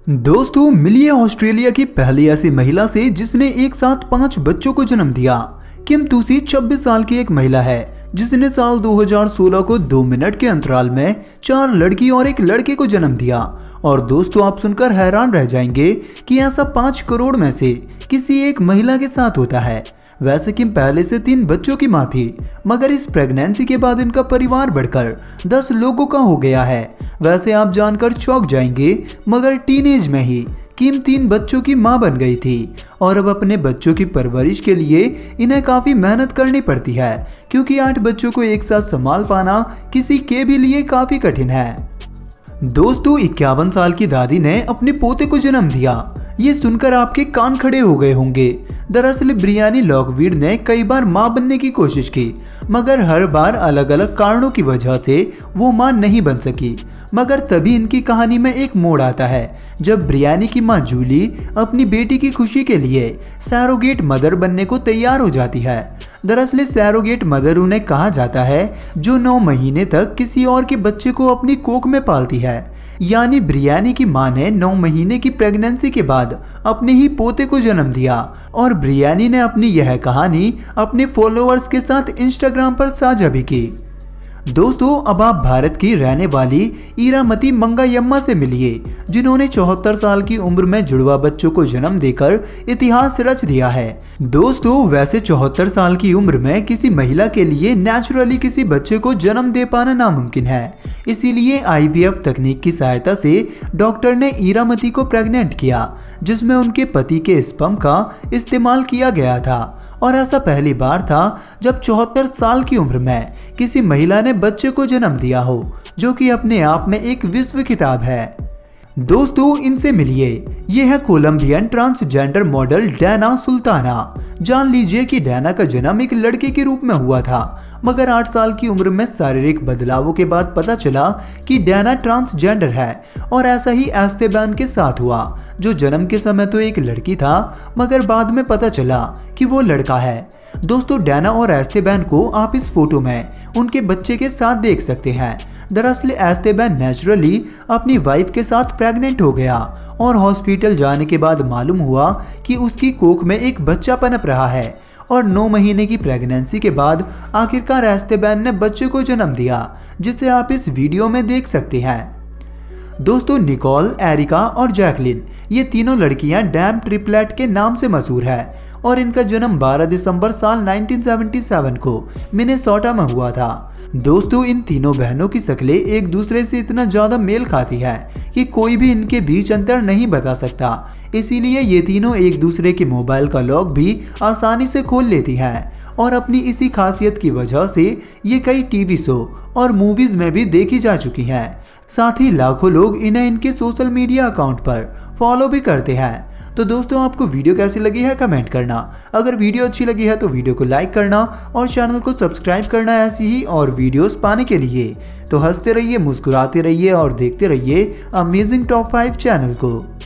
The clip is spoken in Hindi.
दोस्तों मिली है ऑस्ट्रेलिया की पहली ऐसी महिला से जिसने एक साथ 5 बच्चों को जन्म दिया। किम तुसी 26 साल की एक महिला है जिसने साल 2016 को 2 मिनट के अंतराल में 4 लड़की और एक लड़के को जन्म दिया। और दोस्तों आप सुनकर हैरान रह जाएंगे कि ऐसा 5 करोड़ में से किसी एक महिला के साथ होता है। वैसे किम पहले से 3 बच्चों की मां थी, मगर इस प्रेगनेंसी के बाद इनका परिवार बढ़कर 10 लोगों का हो गया है। वैसे आप जानकर चौंक जाएंगे, मगर टीनेज में ही किम 3 बच्चों की मां बन गई थी और अब अपने बच्चों की परवरिश के लिए इन्हें काफी मेहनत करनी पड़ती है, क्योंकि 8 बच्चों को एक साथ संभाल पाना किसी के भी लिए काफी कठिन है। दोस्तों 51 साल की दादी ने अपने पोते को जन्म दिया। ये सुनकर आपके कान खड़े हो गए होंगे। दरअसल ब्रियानी लॉकवीड ने कई बार मां बनने की कोशिश की, मगर हर बार अलग अलग कारणों की वजह से वो मां नहीं बन सकी। मगर तभी इनकी कहानी में एक मोड़ आता है जब ब्रियानी की मां जूली अपनी बेटी की खुशी के लिए सैरोगेट मदर बनने को तैयार हो जाती है। दरअसल सैरोगेट मदर उन्हें कहा जाता है जो 9 महीने तक किसी और के बच्चे को अपनी कोख में पालती है। यानी ब्रियानी की मां ने 9 महीने की प्रेगनेंसी के बाद अपने ही पोते को जन्म दिया और ब्रियानी ने अपनी यह कहानी अपने फॉलोअर्स के साथ इंस्टाग्राम पर साझा भी की। दोस्तों अब आप भारत की रहने वाली इरामती मंगायम्मा से मिलिए, जिन्होंने 74 साल की उम्र में जुड़वा बच्चों को जन्म देकर इतिहास रच दिया है। दोस्तों वैसे 74 साल की उम्र में किसी महिला के लिए नेचुरली किसी बच्चे को जन्म दे पाना नामुमकिन है, इसीलिए IVF तकनीक की सहायता से डॉक्टर ने इरामती को प्रेग्नेंट किया, जिसमें उनके पति के स्पर्म का इस्तेमाल किया गया था। और ऐसा पहली बार था जब 74 साल की उम्र में किसी महिला ने बच्चे को जन्म दिया हो, जो कि अपने आप में एक विश्व खिताब है। दोस्तों इनसे मिलिए, ये है Colombian transgender model Dana Sultana. जान लीजिए कि डैना का जन्म एक लड़के के रूप में हुआ था, मगर 8 साल की उम्र में शारीरिक बदलावों के बाद पता चला कि डैना ट्रांसजेंडर है। और ऐसा ही एस्तेबान के साथ हुआ, जो जन्म के समय तो एक लड़की था, मगर बाद में पता चला कि वो लड़का है। दोस्तों डैना और एस्तेबान को आप इस फोटो में उनके बच्चे के साथ देख सकते हैं। दरअसल एस्तेबान नेचुरली अपनी वाइफ के साथ प्रेग्नेंट हो गया और हॉस्पिटल जाने के बाद मालूम हुआ कि उसकी कोख में एक बच्चा पनप रहा है। और 9 महीने की प्रेगनेंसी के बाद आखिरकार एस्तेबान ने बच्चे को जन्म दिया, जिसे आप इस वीडियो में देख सकते हैं। दोस्तों निकोल, एरिका और जैकलिन, ये तीनों लड़कियां डैम ट्रिपलेट के नाम से मशहूर है और इनका जन्म 12 दिसंबर साल 1977 को मिनेसोटा में हुआ था। दोस्तों इन तीनों बहनों की शक्लें एक दूसरे से इतना ज्यादा मेल खाती है कि कोई भी इनके बीच अंतर नहीं बता सकता। इसीलिए ये तीनों एक दूसरे के मोबाइल का लॉक भी आसानी से खोल लेती हैं और अपनी इसी खासियत की वजह से ये कई टीवी शो और मूवीज में भी देखी जा चुकी हैं। साथ ही लाखों लोग इन्हें इनके सोशल मीडिया अकाउंट पर फॉलो भी करते हैं। तो दोस्तों आपको वीडियो कैसी लगी है कमेंट करना। अगर वीडियो अच्छी लगी है तो वीडियो को लाइक करना और चैनल को सब्सक्राइब करना ऐसी ही और वीडियोस पाने के लिए। तो हंसते रहिए, मुस्कुराते रहिए और देखते रहिए अमेजिंग टॉप 5 चैनल को।